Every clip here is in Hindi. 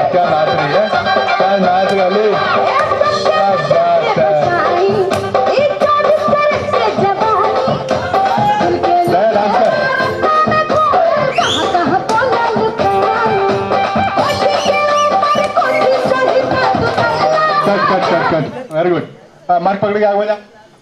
क्या नाच रही है, क्या नाच रही है, क्या बात है। Cut very good. मार्क पकड़ के आगे बढ़ा।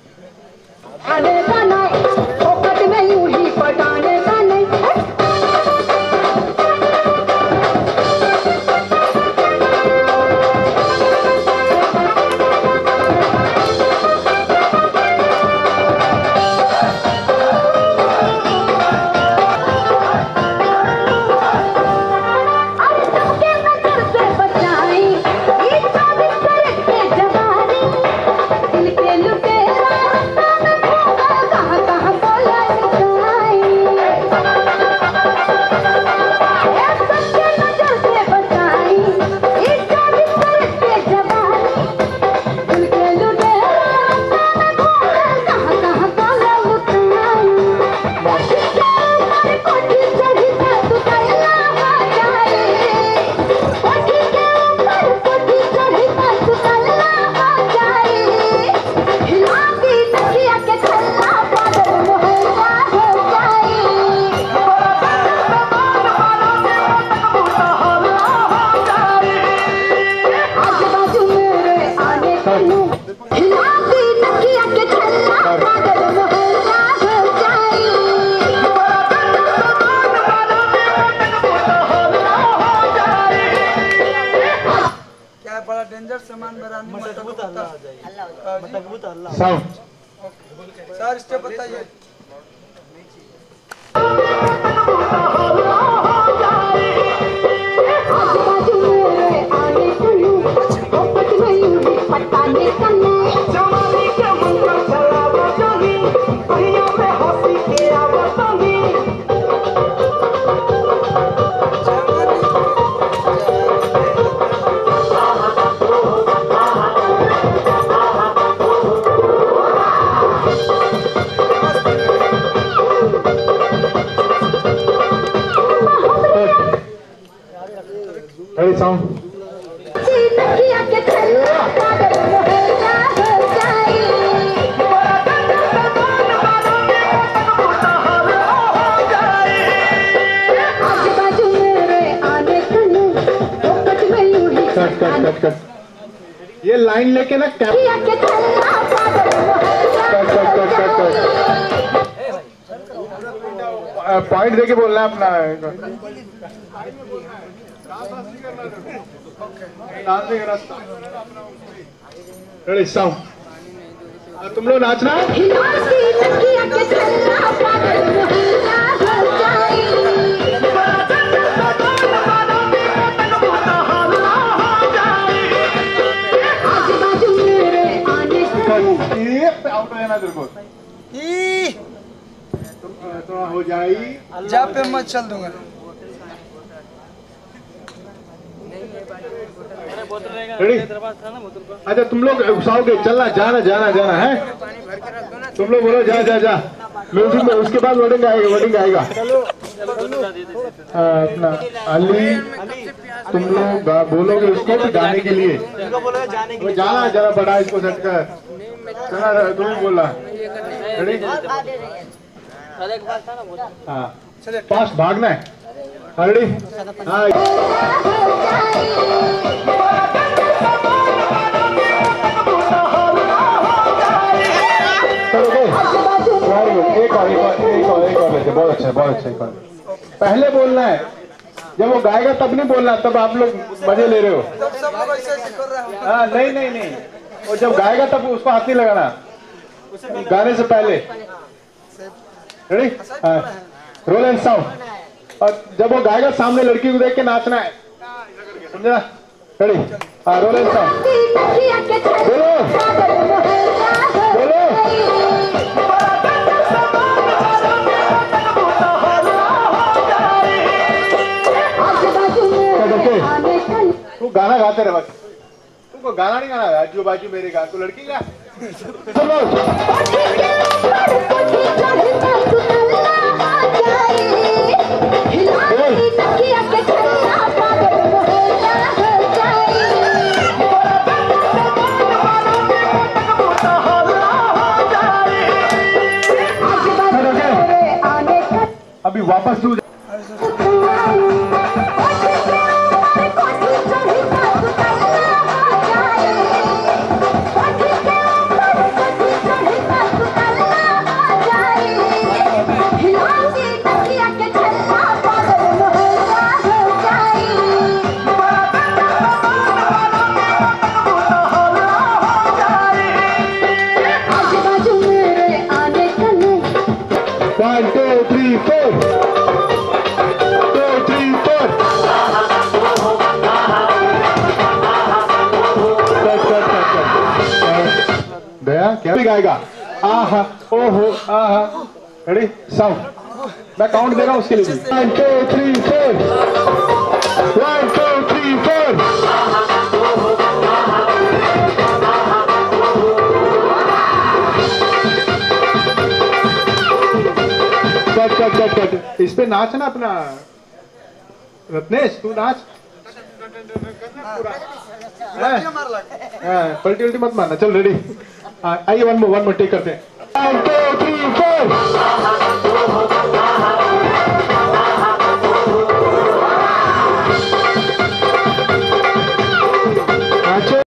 डेंजर सामान बनाने में मजबूत अल्लाह आ जाएगी, मजबूत अल्लाह। साउंड सर स्टेप बताइए। ready sound कट कट ये लाइन लेके ना कट पॉइंट देके बोलना है अपना। रेडी साउंड तुम लोग नाचना। आउट हो जाना तेरे को तो हो जाई जा पे मत चल दूंगा। रेडी अच्छा तुम लोग उठाओगे चलना जाना जाना जाना है तुम लोग बोलो जा जा जा म्यूजिक में उसके बाद वर्डिंग आएगा अपना अली तुम लोग बोलोगे उसको तो गाने के लिए वो जाना जरा बड़ा इसको सेट कर चला तुम बोला रेडी हाँ फास्ट भागना है रेडी हाँ एक और लेते बहुत अच्छा एक और पहले बोलना है जब वो गाएगा तब नहीं बोलना तब आप लोग मजे ले रहे हो। हाँ नहीं वो जब गाएगा तब उसको हाथ नहीं लगाना गाने से पहले। रेडी रोल एंड साउंड और जब वो गाएगा सामने लड़की को देख के नाचना है समझा। रेडी रोल एंड साउंड बोलो बोलो तू गाना गाते रहे बस तुमको गाना नहीं गाना आजू बाजू मेरे गा तू लड़की गा क्या भी गाएगा, आहा ओहो आहा। रेडी साउंड, मैं काउंट दे रहा हूं उसके लिए भी। 1 2 3 4, 1 2 3 4। कट। इस पे नाच ना अपना रत्नेश, तू नाच। पलटी उल्टी मत मारना। चल रेडी, आइए वन मोर टेक करते हैं। 1 2 3 4।